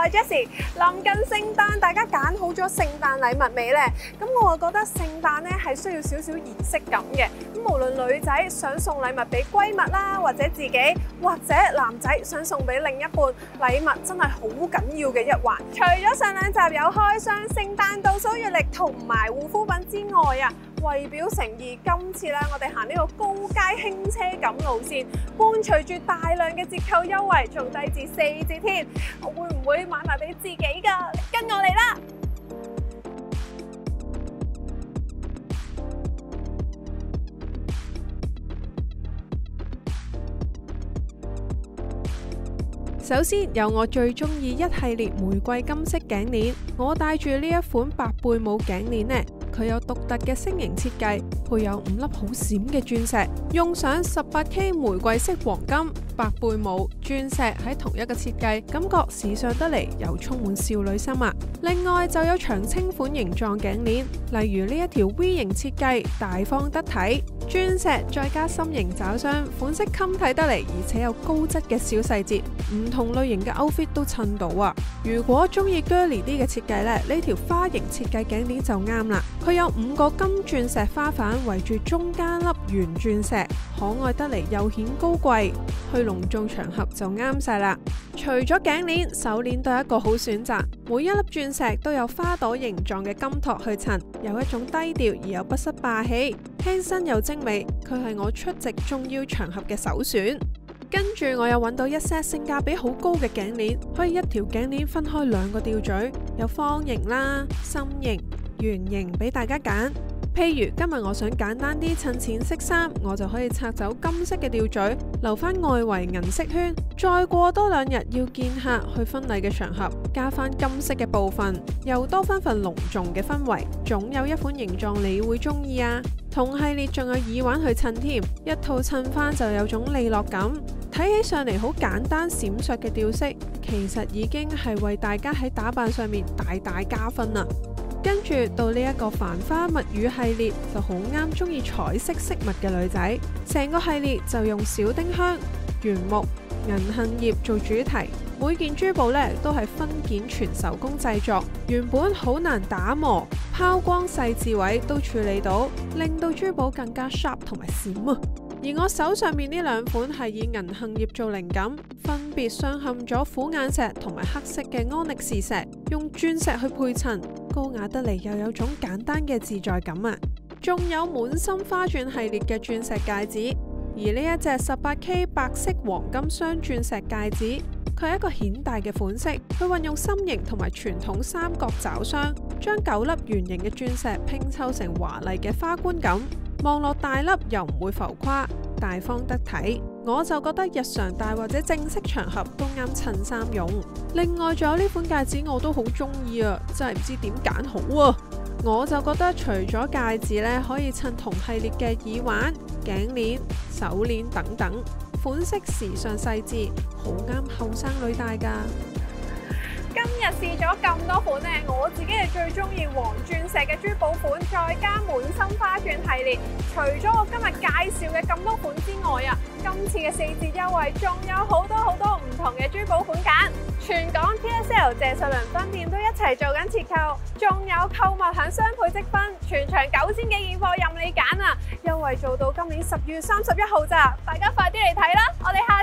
係 Jessie。臨近聖誕，大家揀好咗聖誕禮物未呢？咁我覺得聖誕咧係需要少少儀式感嘅。咁無論女仔想送禮物俾閨蜜啦，或者自己，或者男仔想送俾另一半，禮物真係好緊要嘅一環。除咗上兩集有開箱聖誕倒數月曆同埋護膚品之外啊，為表誠意，今次咧我哋行呢個高階輕車感路線，伴隨住大量嘅折扣優惠，仲低至4折添。我會唔會買埋俾自己㗎？跟我嚟啦！首先有我最中意一系列玫瑰金色頸鏈，我戴住呢一款白貝母頸鏈呢，佢有獨特嘅星形設計，配有5粒好閃嘅鑽石，用上18K 玫瑰色黃金、白貝母、鑽石喺同一個設計，感覺時尚得嚟又充滿少女心啊！另外就有長青款形狀頸鏈，例如呢一條 V 型設計，大方得體，鑽石再加心形爪箱，款式襟睇得嚟，而且有高質嘅小細節，唔同類型嘅 outfit 都襯到啊！如果中意 girly 啲嘅設計呢，呢條花型設計頸鏈就啱啦。佢有5個金鑽石花瓣圍住中間粒圓鑽石，可愛得嚟又顯高貴，去隆重場合就啱晒啦。除咗頸鏈，手鏈都係一個好選擇，每一粒鑽石都有花朵形狀嘅金托去襯，有一種低調而又不失霸氣，輕身又精美，佢係我出席重要場合嘅首選。跟住我又揾到一 set 性價比好高嘅頸鏈，可以一條頸鏈分開2個吊墜，有方形啦、心形、圓形俾大家揀。譬如今日我想簡單啲襯淺色衫，我就可以拆走金色嘅吊墜，留翻外圍銀色圈。再過多2日要見客去婚禮嘅場合，加翻金色嘅部分，又多翻份隆重嘅氛圍。總有一款形狀你會中意啊！同系列仲有耳環去襯添，一套襯翻就有種利落感。睇起上嚟好簡單閃爍嘅吊飾，其實已經係為大家喺打扮上面大大加分啦。跟住到呢一個繁花蜜語系列就好啱中意彩色飾物嘅女仔，成個系列就用小丁香、原木、銀杏葉做主題，每件珠寶呢都係分件全手工製作，原本好難打磨，拋光細緻位都處理到，令到珠寶更加 sharp 同埋閃啊！而我手上面呢2款係以銀杏葉做靈感，分別鑲嵌咗虎眼石同埋黑色嘅安力士石，用鑽石去配襯，高雅得嚟又有種簡單嘅自在感啊！仲有滿心花鑽系列嘅鑽石戒指，而呢一隻18K 白色黃金雙鑽石戒指，佢係一個顯大嘅款式，佢運用心形同埋傳統三角爪箱，將9粒圓形嘅鑽石拼湊成華麗嘅花冠感。望落大粒又唔會浮誇，大方得體，我就覺得日常戴或者正式場合都啱襯衫用。另外仲有呢款戒指我都好中意啊，真係唔知點揀好啊！我就覺得除咗戒指呢，可以襯同系列嘅耳環、頸鏈、手鏈等等，款式時尚細緻，好啱後生女戴㗎。今日試咗咁多款呢，我自己係最中意黃鑽石嘅珠寶款，再加滿心花鑽系列。除咗我今日介紹嘅咁多款之外啊，今次嘅4折優惠仲有好多唔同嘅珠寶款揀。全港 TSL 謝瑞麟分店都一齊做緊折扣，仲有購物享雙倍積分，全場9000嘅現貨任你揀啊！優惠做到今年10月31號咋，大家快啲嚟睇啦！我哋下